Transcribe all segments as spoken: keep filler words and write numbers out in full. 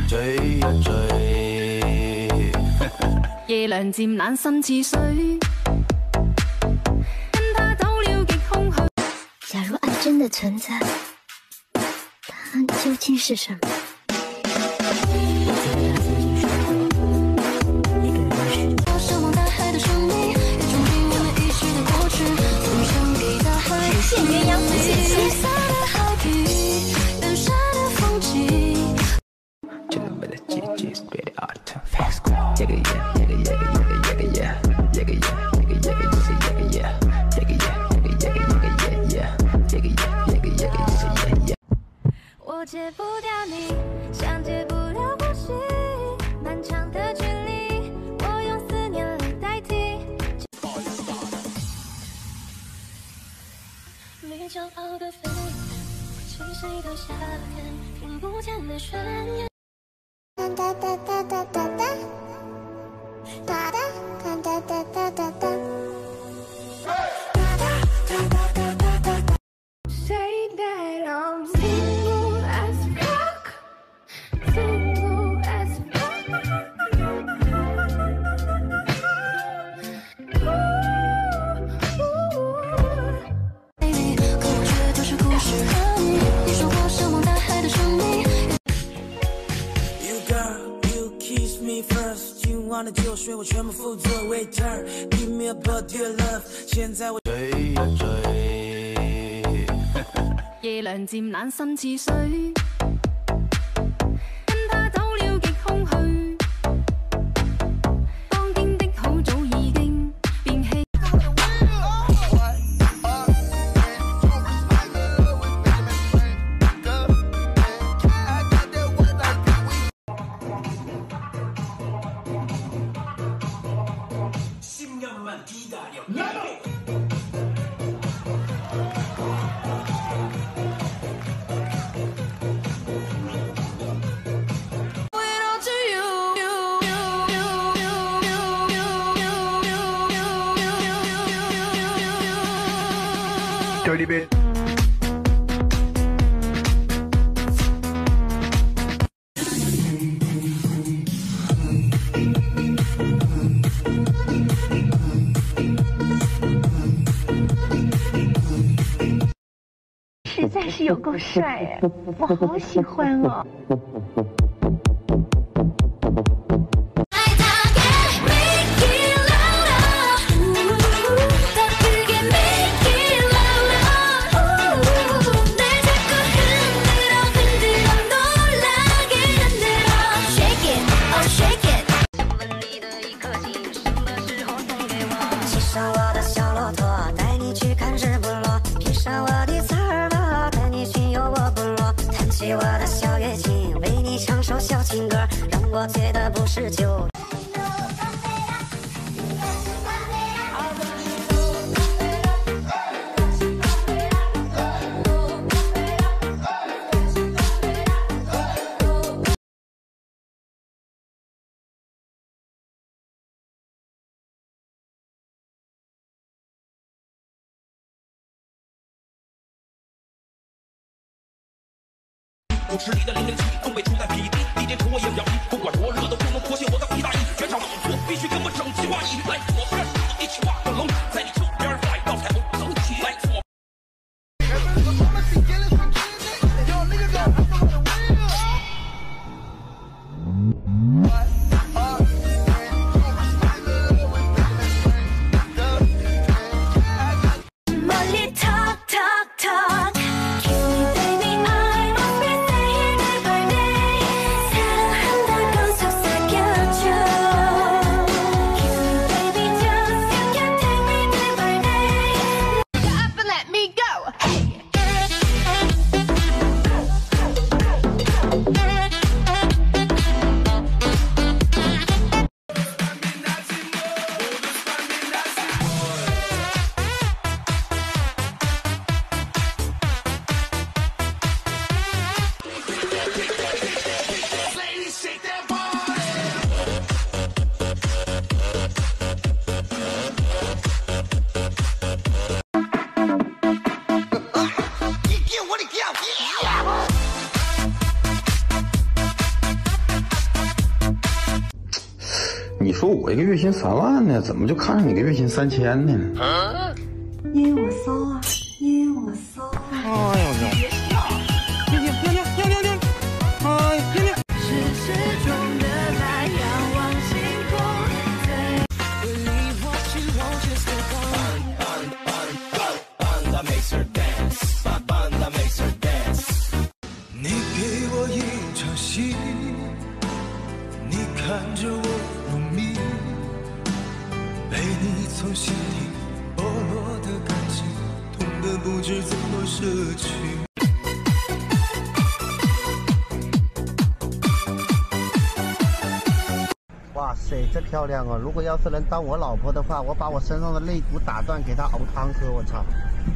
追呀追。 夜涼漸冷心似水，跟他走了極空虛。 假如愛真的存在，它究竟是什麼？ 现鸳鸯不显现。 这个为了姐姐 spread out fast ground。这个耶，这个耶个耶个耶个耶，这个耶，这个耶个耶个耶，这个耶，这个耶个耶个耶，这个耶，这个耶个耶个耶。 我戒不掉你，像戒不了呼吸，漫长的距离，我用思念来代替。 没骄傲的飞，清晰的夏天，听不见的宣言。哒哒哒哒哒哒哒，哒哒哒哒哒哒哒哒。Say that I'm single as fuck, single as fuck. 的酒水我全部负责 waiter give me a bottle of love 现在我追呀追。 夜涼漸冷心似水，跟他走了極空虛。當天的好早已經變棄。 Dirty bit。 实在是有够帅哎，我好喜欢哦。 我的小乐器，为你唱首小情歌，让我醉的不是酒。 舞池里的零零七，东北出在痞子 ，D J 出我也表皮，不管多热都不能脱下我的皮大衣，全场动作必须跟我整齐划一，来我们一起画个龙，在你侧边摆道彩虹，走起来我。 사랑한다 你说我一个月薪三万呢，怎么就看上你个月薪三千呢？ 因为我骚啊，因为我骚啊！ 哎呦呦！停停停停停停停！哎呀，停停！ 是始终的在仰望星空。Believe what you want, just go on. Banda makes her dance, Banda makes her dance。你给我一场戏，你看着我入迷，被你从心底剥落的感情，痛得不知怎么舍去。 哇塞，这漂亮哦！如果要是能当我老婆的话，我把我身上的肋骨打断，给她熬汤喝。我操！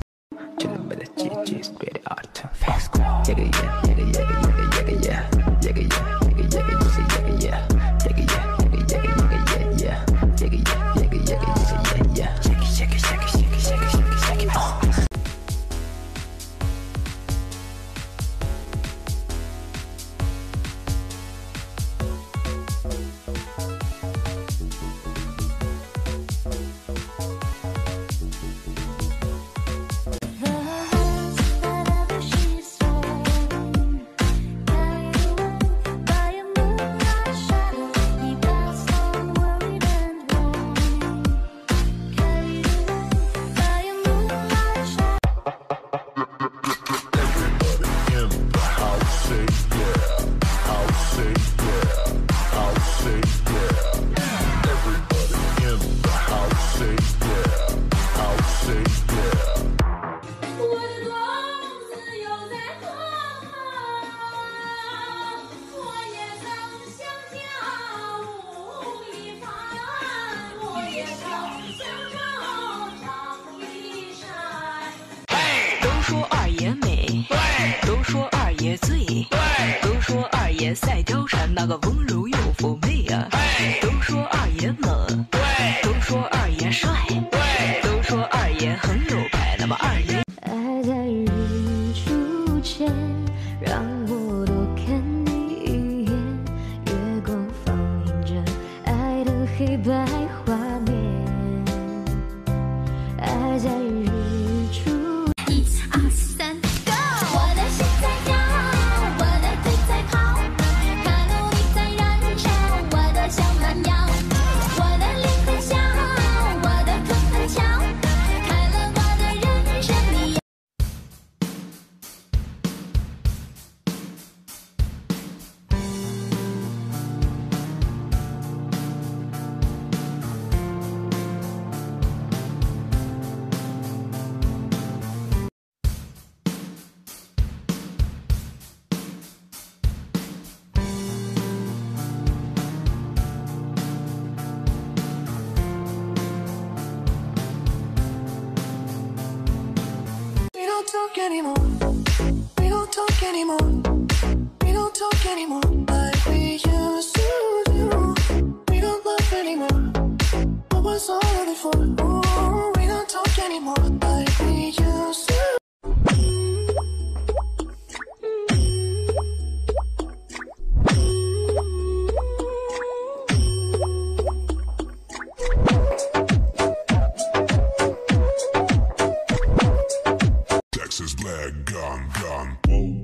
赛貂蝉那个温柔又妩媚啊，都说二爷冷，都说二爷帅，都说二爷很有派。那么二爷， 爱在日出前让我多看你一眼，月光放映着爱的黑白画面，爱在日出。一二三 ，Go！ 我的心在跳，我的腿在跑。 像蓝鸟，我的脸很小，我的腿很翘，开了我的人生里。 Talk anymore. We don't talk anymore. We don't talk anymore like we used to do. We don't love anymore. What was all of it for? Ooh, we don't talk anymore like we used to. Texas black gun gun. Whoa.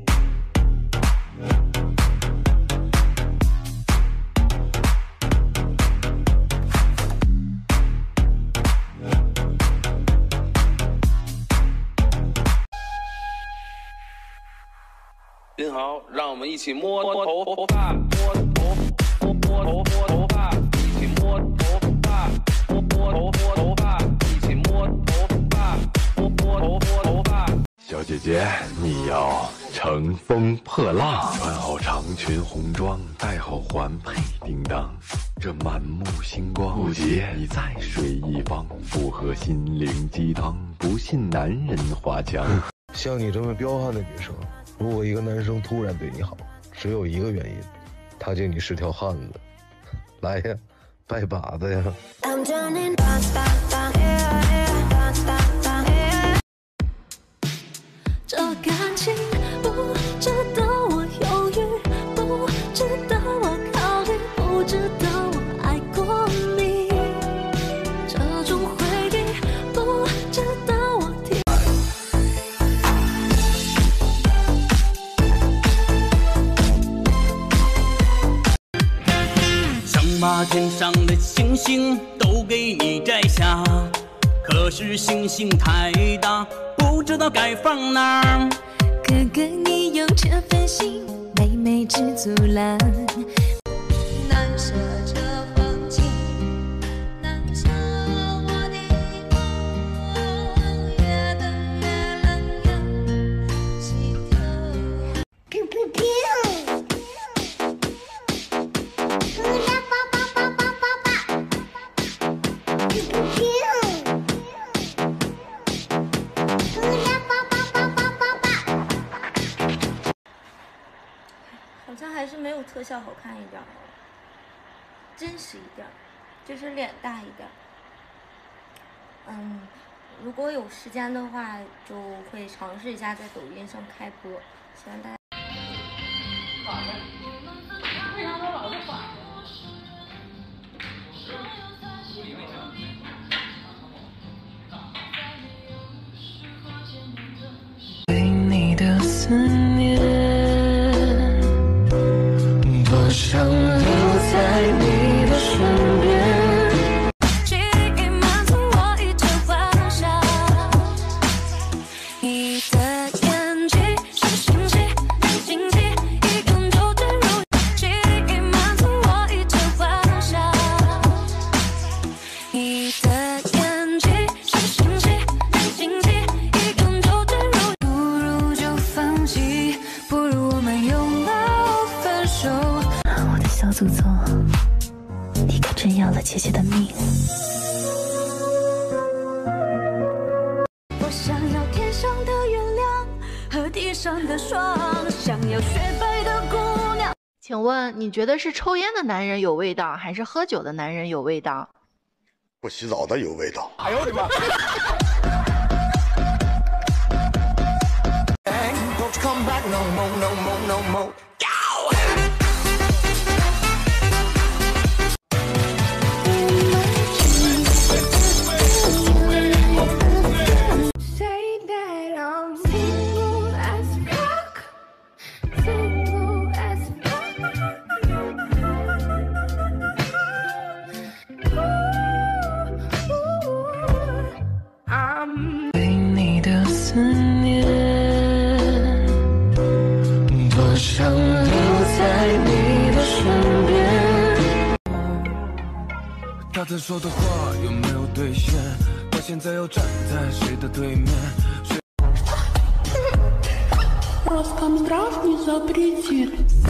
您好，让我们一起摸摸头发，摸头摸摸头摸头发，一起摸头发，摸摸头摸头发，一起摸头发，摸摸头摸头发。 小姐姐，你要乘风破浪，穿好长裙红装，戴好环佩叮当，这满目星光，不急，你再睡一方，符合心灵鸡汤，不信男人花枪。 像你这么彪悍的女生，如果一个男生突然对你好，只有一个原因，他见你是条汉子。来呀，拜把子呀！ 这感情不值得我犹豫，不值得我考虑，不值得我爱过把天上的星星都给你摘下，可是星星太大，不知道该放哪儿。 哥哥，你有这份心，妹妹知足了。难舍这风景，难舍我的梦，越等越冷呀，心头。 biu biu biu。 好像还是没有特效好看一点儿，真实一点儿，就是脸大一点儿。嗯，如果有时间的话，就会尝试一下在抖音上开播，希望大家。 为啥他老是反着？ 对你的思念，多想留在你的身边。 记忆满足我一直幻想，你的眼睛是星星，星星一眼就坠入。记忆满足我一直幻想，你的眼睛是星星，星星一眼就坠入。不如就放弃，不如我们拥抱分手。我的小祖宗，你可真要了姐姐的命。我想要天上的月亮和地上的霜，想要雪白的姑娘。 请问你觉得是抽烟的男人有味道，还是喝酒的男人有味道？ 不洗澡的有味道。 哎呦我的妈 ！Don't come back no more, no more, no more. Say that I'm single as fuck, single as fuck. Ooh, ooh, I'm 对你的思念，多想留在你的身边。 他曾说的话有没有兑现？他现在又站在谁的对面？谁 Роскомздрав не запретит.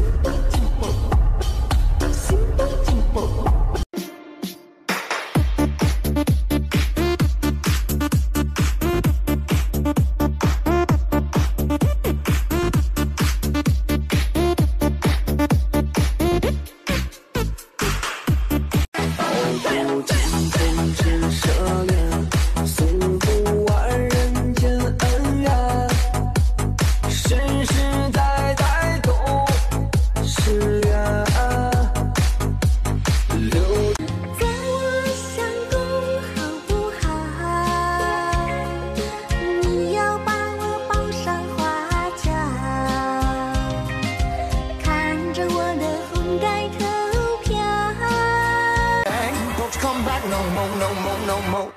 No more, no more, no more.